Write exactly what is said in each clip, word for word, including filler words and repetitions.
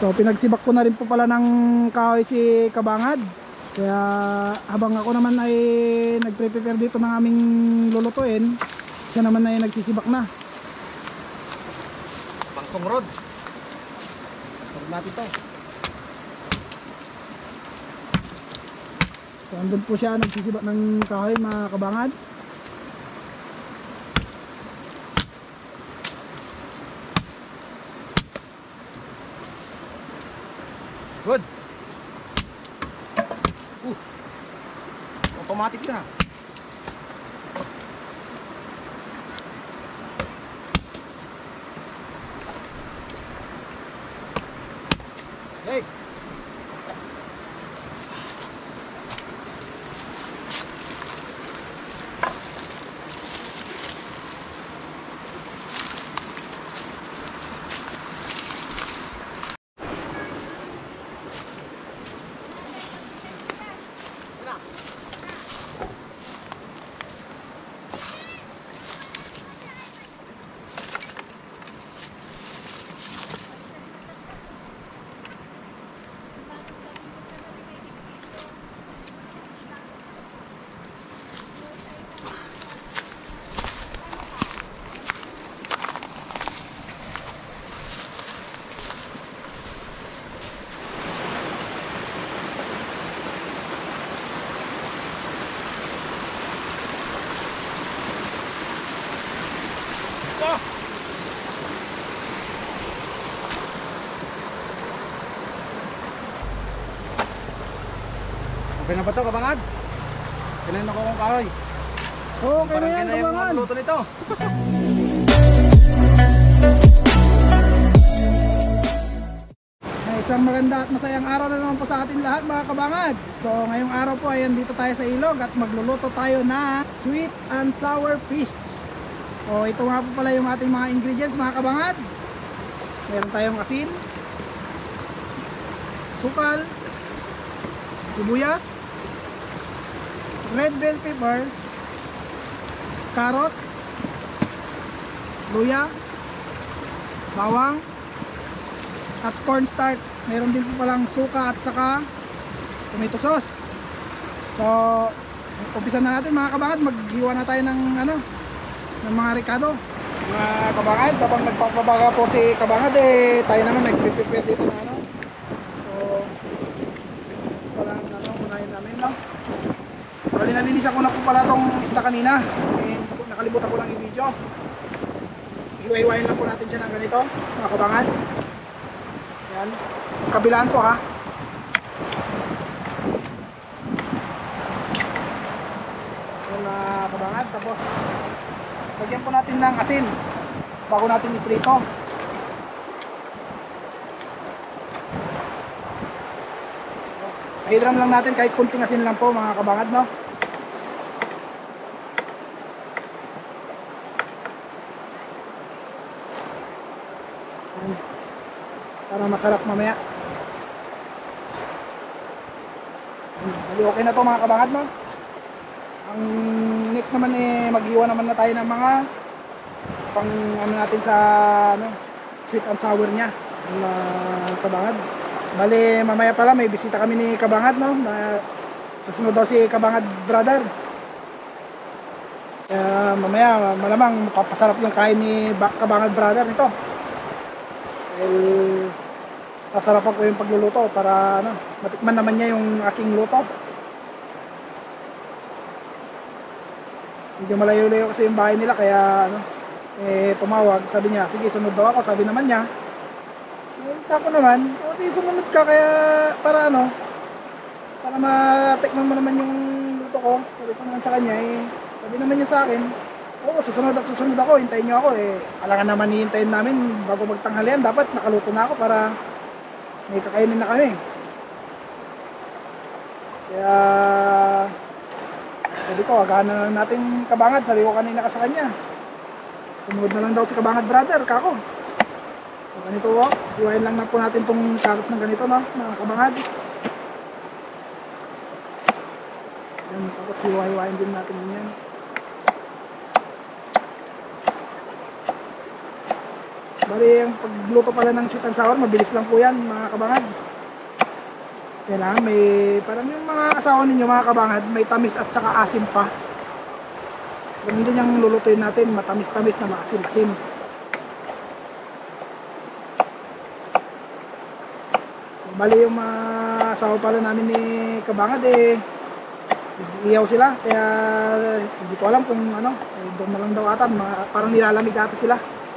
So pinagsibak ko na rin po pala ng kahoy si Kabangad. Kaya habang ako naman ay nagpre-prepare dito ng aming lulutuin, siya naman ay nagsisibak na. Pangsong rod. Pangsong natin to. So andun po siya nagsisibak ng kahoy mga Kabangad. Good. Uh. Automatic na. Hey. Okay na ba ito, Kabangad? Kinain ako kong kahoy. Oo, okay na yan, Parang Kabangad. luto nito. Ay, isang maganda at masayang araw na naman po sa atin lahat mga Kabangad. So ngayong araw po ay dito tayo sa ilog at magluluto tayo na sweet and sour fish. So ito nga po pala yung ating mga ingredients mga Kabangad. Meron tayong asin, sukal, sibuyas, red bell pepper, carrots, luya, bawang, at cornstarch. Meron din po palang suka at saka tomato sauce. So umpisa na natin mga Kabangad. Maghiwa na tayo ng ano, ng mga ricado. Mga Kabangad, habang nagpapabaga po si Kabangad, eh tayo naman nagpe-prepare dito na ano. So parang ano, unahin namin no. Bali nalinisan ko na po pala tong isda kanina. Eh, nakalimutan ko lang i-video. Hiwa-hiwain lang po natin siya ng ganito mga Kabangad. Yan, kabilaan po ha. Yan mga Kabangad. Tapos lagyan po natin ng asin bago natin iprito. Hidran lang natin kahit kunting asin lang po mga Kabangad no. Yan, para masarap mamaya. Yan, okay na to mga Kabangad no. Ang next naman eh maghiwa naman na tayo ng mga pang ano natin sa ano, sweet and sour niya mga Kabangad. Bali mamaya pala may bisita kami ni Kabangad no. Na susunod daw si Kabangad brother. Kaya mamaya malamang mapapasarap yung kain ni Kabangad brother nito. Dahil sasarapan ko yung pagluluto para ano, matikman naman niya yung aking luto. Medyo malayo-layo kasi yung bahay nila kaya ano, eh tumawag, sabi niya, sige sunod daw ako, sabi naman niya. Eh ako naman, o di sumunod ka kaya para ano, para matikman mo naman yung luto ko. Sabi ko naman sa kanya, eh sabi naman niya sa akin, oo susunod at susunod ako, hintayin niyo ako. Eh alangan naman hihintayin namin bago magtanghalian, dapat nakaluto na ako para may kakainin na kami. Kaya sabi ko, agahan na lang natin Kabangad. Sabi ko kanina ka sa kanya, sumunod na lang daw si Kabangad brother, kako. So ganito o, hiwain lang na po natin tong carrot ng ganito no, mga Kabangad. Yan, tapos hiwa-hiwain din natin yan. Bali, ang pagluto pala ng sweet and sour, mabilis lang po yan mga kabangad. Kailangan may, parang yung mga asawa ninyo mga kabangad, may tamis at saka asim pa. Ganun din yung lulutuin natin, matamis-tamis na maasim-asim. Bali yung mga asawa pala namin ni kabangad eh, iyaw sila, kaya hindi ko alam kung ano, eh, doon na lang daw ata, mga, parang nilalamig ata sila.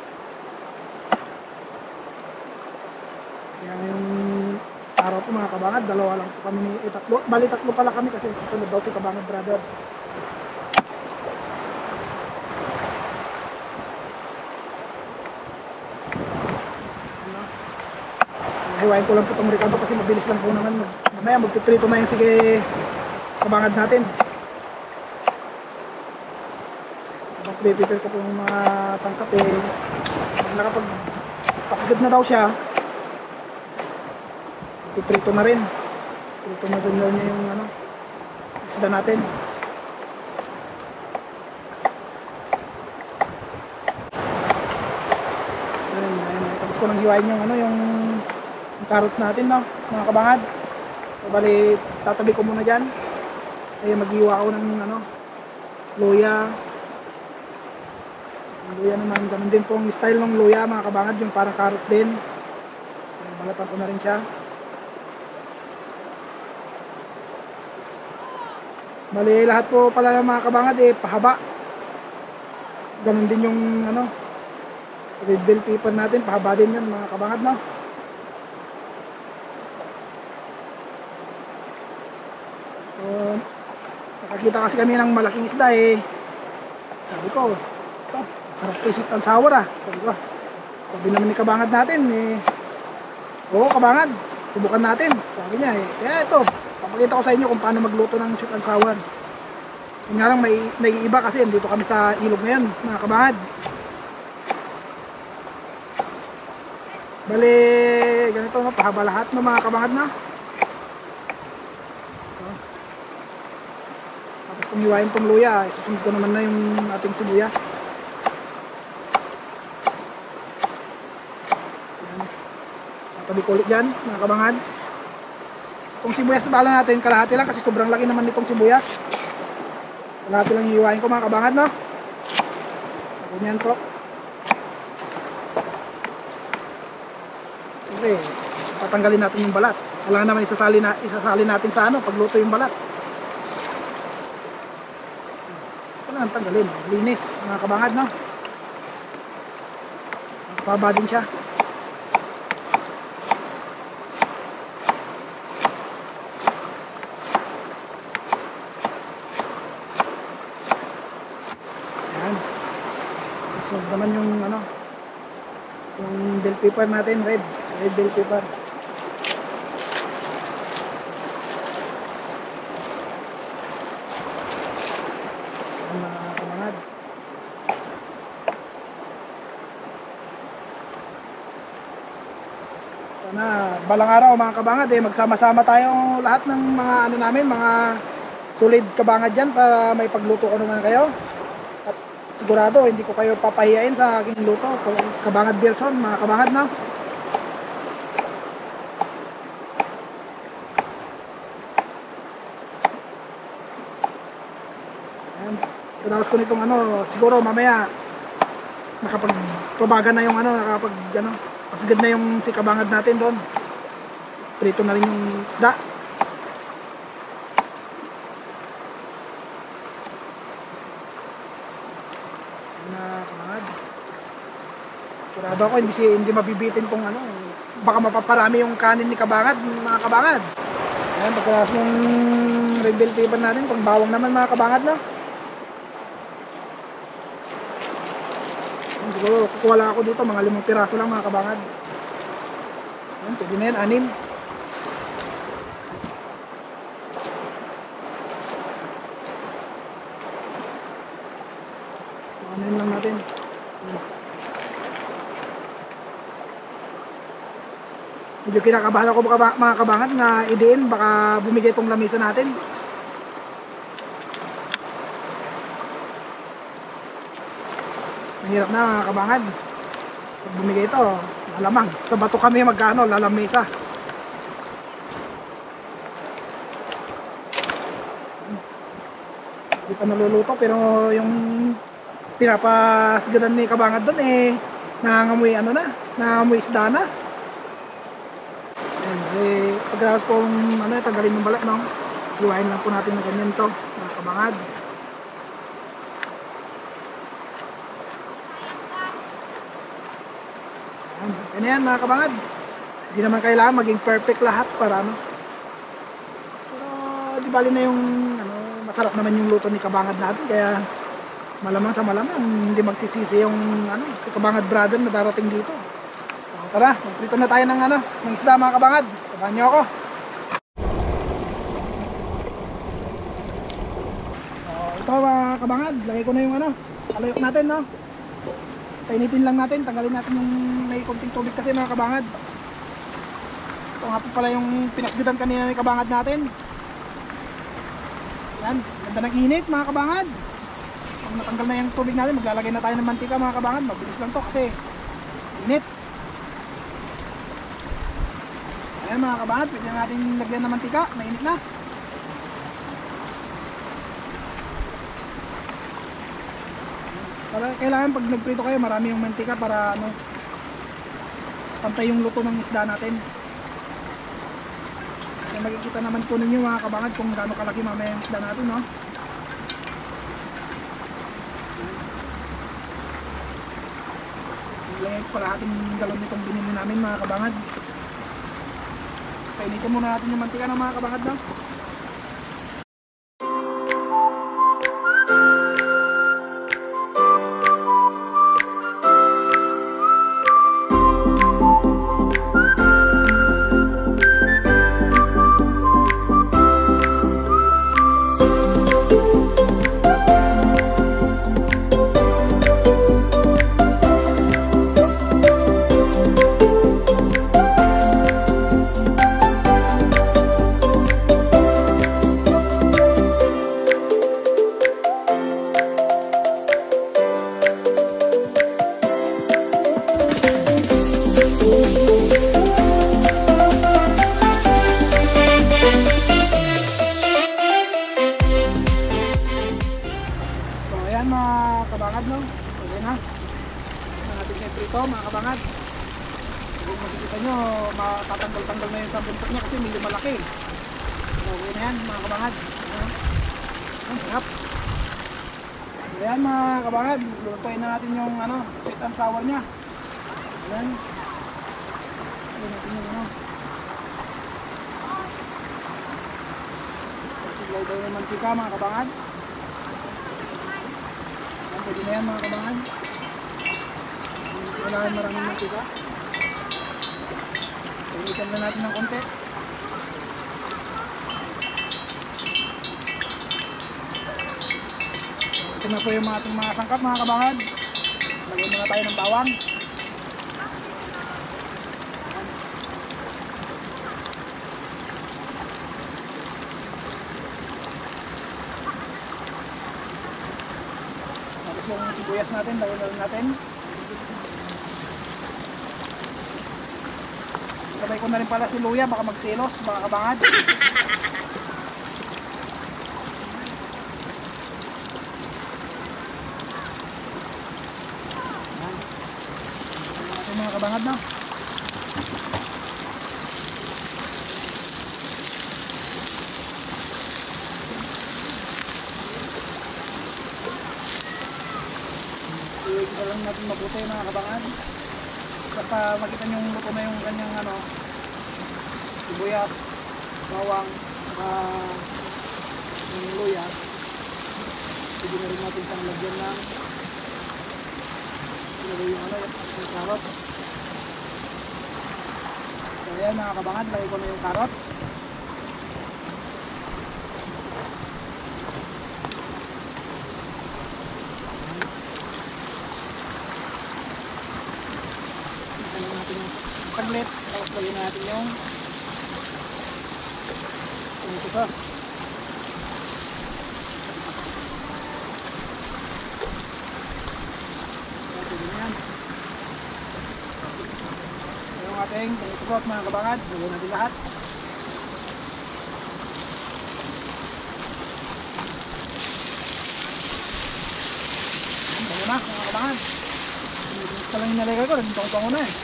Kaya yung araw po mga kabangad, dalawa lang po kami ni, eh, tatlo, bali tatlo pala kami kasi susunod daw si kabangad brother. Ano? Hiwain ko lang po itong ricado kasi mabilis lang po naman. Mamaya magpiprito na yung sige kabangad natin. Habang prepare ko po yung mga sangkap eh, pag nakapag pasigad na daw siya, piprito na rin. Prito na din daw niya yung ano, isda natin. Ayun, ayun. Tapos ko nang hiwain yung ano, yung, yung carrots natin, no, mga kabangad. So, bali, tatabi ko muna dyan. Ayun, maghiwa ako ng ano, luya. Yung luya naman, ganun din po ang style ng luya, mga kabangad, yung parang carrot din. Ayun, balatan ko na rin siya. Bali, lahat po pala ng mga kabangad eh, pahaba. Ganun din yung ano, red bell pepper natin, pahaba din yun mga kabangad, no? So, nakakita kasi kami ng malaking isda eh. Sabi ko, ito, sarap to sweet and sour ah. Sabi ko, sabi naman ni kabangad natin eh, oo kabangad, subukan natin. Sabi niya eh, kaya ito, papakita ko sa inyo kung paano magluto ng sweet and sour. Yung nga lang may naiiba kasi dito kami sa ilog ngayon mga kabangad. Bali, ganito no, pahaba lahat no mga kabangad na. So, tapos kung hiwain tong luya, isusunod ko naman na yung ating sibuyas. Yan. Tatabi ko ulit dyan mga kabangad. Itong sibuyas na bala natin, kalahati lang kasi sobrang laki naman nitong sibuyas. Kalahati lang hiwain ko mga kabangad, no? Ganyan po. Okay, tatanggalin natin yung balat. Kailangan naman isasali, na, isasali natin sa ano, pagluto yung balat. Kailangan tanggalin, linis mga kabangad, no? Pababa din siya. So naman yung ano, yung bell pepper natin, red, red bell pepper. Ang mga kamangad. Sana balang araw mga kabangad eh, magsama-sama tayo lahat ng mga ano namin, mga solid kabangad dyan para may pagluto ko naman kayo. Sigurado, hindi ko kayo papahiyain sa aking luto. Kabangad Bilson, mga kabangad, no? Ayan. Pinawas ko nitong ano, siguro mamaya nakapagpabaga na yung ano, nakapag, ano, pasagad na yung si kabangad natin doon. Prito na rin yung isda. Sigurado ako hindi, hindi mabibitin kung ano, baka mapaparami yung kanin ni kabangad, mga kabangad. Ayan, pagkakas yung red bell pepper natin, pang bawang naman mga kabangad, no? Ayan, siguro kukuha lang ako dito, mga limang piraso lang mga kabangad. Ayan, pwede na yan, anim. Anim lang natin. Ayan. Medyo kinakabahan ako mga kabangad nga idiin, baka bumigay itong lamisa natin. Mahirap na mga kabangad. Pag bumigay ito, malamang. Sa bato kami magkano, lalamesa. Hindi pa naluluto pero yung pinapasigadan ni Kabangad doon eh nangangamoy ano na, nangangamoy isda na. Ayan, eh, pagkatapos pong ano, tanggalin yung balat, no? Iwain lang po natin ng ganyan to, mga Kabangad. Ayan, yan yan mga Kabangad. Hindi naman kailangan maging perfect lahat para ano. Pero di bali na yung ano, masarap naman yung luto ni Kabangad natin, kaya malamang sa malamang hindi magsisisi yung ano, si Kabangad brother na darating dito. So, tara, magprito na tayo ng ano, ng isda mga Kabangad. Samahan niyo ako. So, ito mga Kabangad, lagay ko na yung ano, alayok natin, no. Painitin lang natin, tanggalin natin yung may konting tubig kasi mga Kabangad. Ito nga po pala yung pinasgitan kanina ni Kabangad natin. Yan, ganda ng init mga Kabangad. Pag natanggal na yung tubig natin, maglalagay na tayo ng mantika mga Kabangad. Mabilis lang to kasi init. Ayan mga Kabangad, pwede na natin lagyan ng mantika, mainit na. Para kailangan pag nagprito kayo, marami yung mantika para ano, pantay yung luto ng isda natin. Kaya makikita naman po ninyo mga Kabangad kung gaano kalaki mamaya yung isda natin, no? Like para ating galon nitong binili namin mga Kabangad. Painitin muna natin yung mantika ng mga Kabangad, no? Kabangad, no? Pwede na. Ito natin yung prito mga Kabangad. Kung makikita nyo, matatanggal-tanggal na yung sa buntot niya kasi medyo malaki. Okay na yan mga Kabangad. Ang sarap. Ayan mga Kabangad, lutuin na natin yung ano, sweet and sour niya. Ayan. Ayan natin yung ano. Siglay tayo yung mantika mga Kabangad. Pwede na yan mga Kabangad. Kailangan maraming mantika. Pagalitan na natin ng konti. Ito na po yung mga ating mga sangkap mga Kabangad. Lagyan muna tayo ng bawang. Yung sibuyas natin, lagyan na rin natin. Sabay ko na rin pala si Luya, baka magselos, mga Kabangad. Ito mga Kabangad na. Iwag lang natin mabuti mga Kabangad. Basta makita nyo yung luto na yung kanyang ano, sibuyas, bawang, saka yung luya. Pwede na rin natin siyang lagyan ng ilagay yung ano, yung carrot. So ayan mga Kabangad, lagay ko na yung carrot. Saglit, tapos lagyan natin yung tomato sauce. Pwede na yan. ating pang-support mga kabangad. Gawin natin lahat. Bango na mga kabangad. Ito lang yung nalagay ko, nagtong-tongo na eh.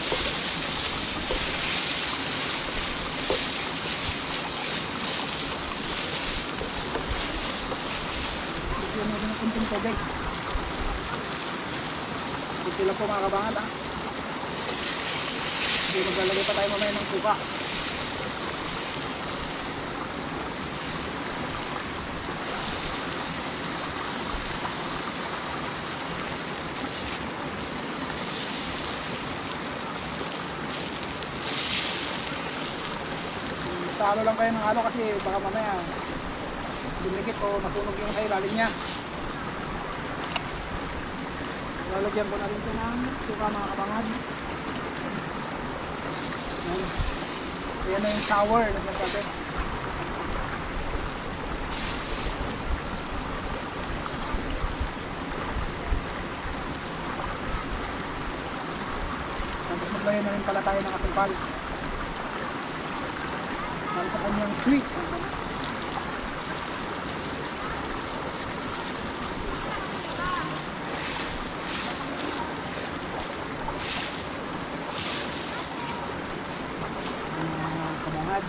Bigyan natin ng kunting tubig. Kunti lang po mga kabangad ha. Hindi maglalagay pa tayo mamaya ng kuka. Halo lang kayo ng halo kasi baka mamaya dumikit o masunog yung sa ilalim niya. Lalagyan ko na rin ito ng suka mga kabangad. Ayan na yung sour na sinasabi. Tapos maglagay na rin pala tayo ng asukal para sa kanyang sweet. Uh, kabangad.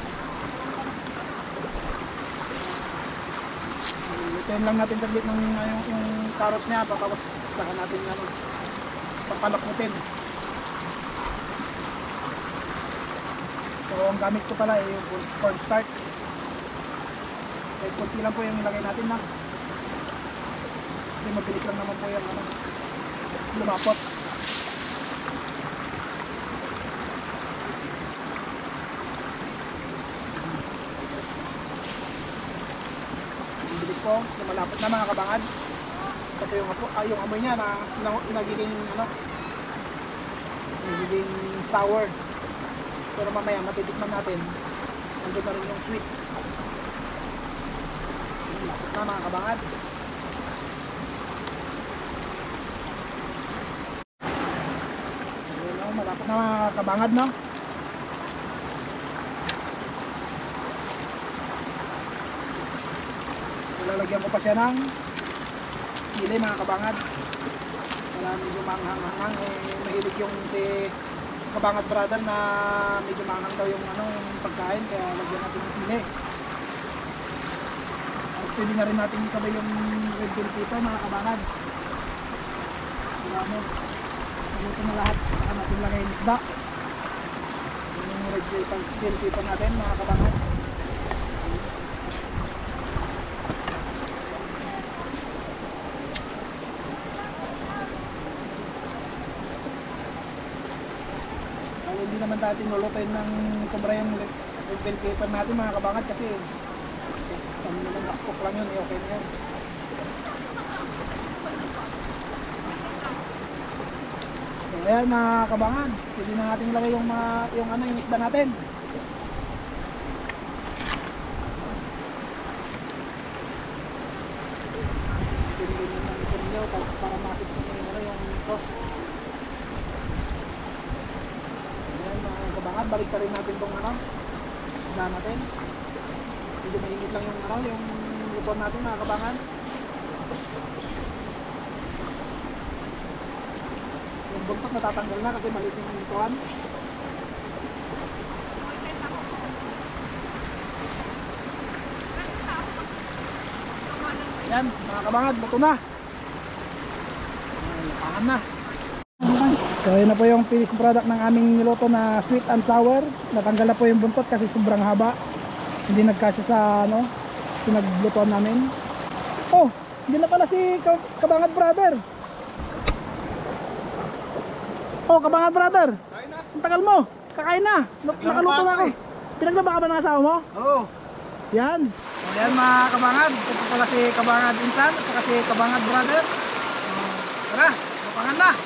Lutuin lang natin saglit ng yung, yung carrot niya, tapos saka natin ano, papalakutin. So ang gamit ko pala ay yung cornstarch. Kahit konti lang po yung ilagay natin na. Kasi mabilis lang naman po yung ano, lumapot. Mabilis po, lumalapot na mga kabangad. Ito yung, ah, yung amoy niya na, na nagiging ano, nagiging sour. Pero mamaya matitikman natin, nandun na rin yung sweet. Lapot na mga kabangad. So, malapot na mga kabangad, no? Lalagyan ko pa siya ng sili mga kabangad. Wala medyo manghang-hanghang, eh, mahilig yung si Kabangad brother na medyo manghang daw yung ano, yung pagkain, kaya lagyan natin ng sili. At pwede na rin natin sabay yung red bell pepper mga kabangad. Marami. Naluto na lahat. Saka natin lagay yung isda. Yung red bell pepper natin mga kabangad. Hindi naman tayo tinulutuin ng sobra yung red bell pepper natin mga kabangad kasi kami naman nakakok lang yun, eh, okay na yun. So ayan mga kabangad, pwede na natin ilagay yung, mga, yung, ano, yung isda natin. Pwede din naman ito ninyo para masip sa yung, ano, yung sauce. Kabangad, balik pa rin natin itong ano, isda natin. Medyo mainit lang yung ano, yung lutuan natin mga kabangad. Yung buntot natatanggal na kasi maliit yung lutuan. Yan mga kabangad, luto na. Lapangan na. So yun na po yung finished product ng aming niluto na sweet and sour. Natanggal na po yung buntot kasi sobrang haba. Hindi nagkasya sa ano, pinaglutuan namin. Oh, hindi na pala si Kabangad brother. Oh, Kabangad brother. Kain na. Ang tagal mo. Kakain na. Nakaluto na ako. Pinaglaba ka ba ng asawa mo? Oo. Yan. So yan mga Kabangad. Ito pala si Kabangad Insan at saka si Kabangad brother. Tara, lapangan na.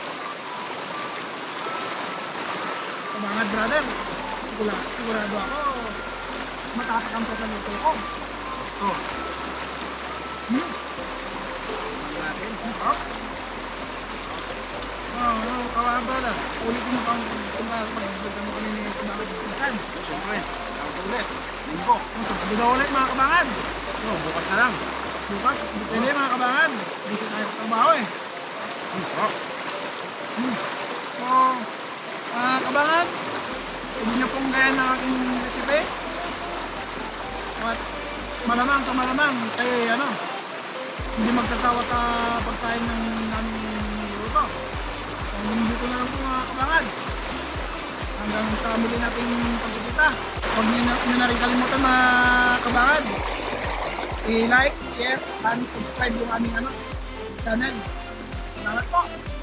Kabangad brother, sigura, sigurado ako matatakam sa luto ko. Oh. Hmm. Natin. Oh. Oh, kawan. brother, ulitin mo kang pag-vlog mo kami ni Kabangan. Saan? Siyempre, tawag ko ulit. Linggo. Kung sabi daw ulit mga Kabangan. So, bukas na lang. Bukas, pwede mga Kabangan. Busy tayo sa trabaho eh. Hmm, sarap. Hmm. So, mga Kabangan, hindi nyo pong gaya ng aking recipe. At malamang sa malamang, kaya ano, hindi magsasawa sa pagkain ng naming luto. Ang linggo na lang po mga Kabangan. Hanggang sa muli nating pagkikita. Huwag nyo na, nyo na rin kalimutan mga Kabangan. I-like, share, and subscribe yung aming ano, channel. Salamat po!